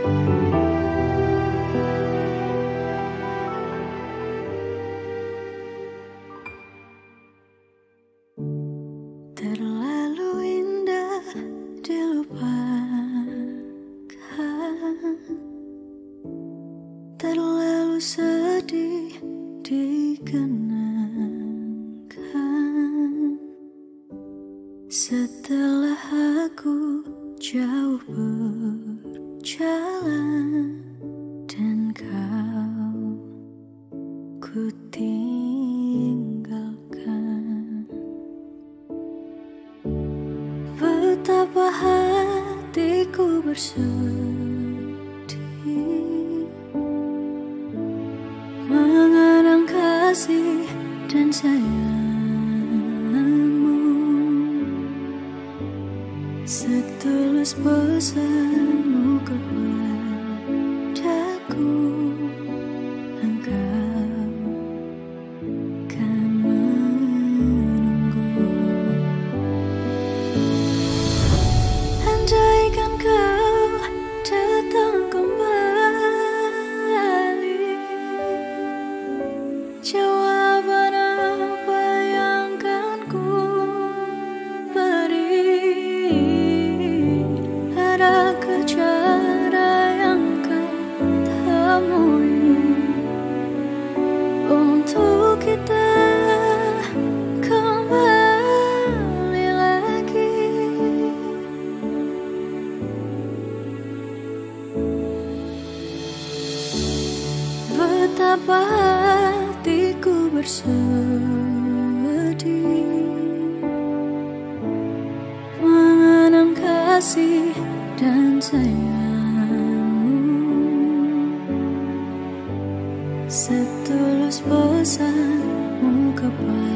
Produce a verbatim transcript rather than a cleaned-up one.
Terlalu indah dilupakan, terlalu sedih dikenangkan. Setelah aku jauh berjalan dan kau ku tinggalkan, betapa hatiku bersedih mengenang kasih dan sayangmu, setulus pesanmu kepadaku. Engkau kan menunggu. Andaikan kau datang kembali, jawaban apa yang kan ku beri? Adakah cara yang kau temui untuk kita kembali lagi? Betapa hatiku bersedih mengenang kasih dan sayangmu, setulus pesanmu kepada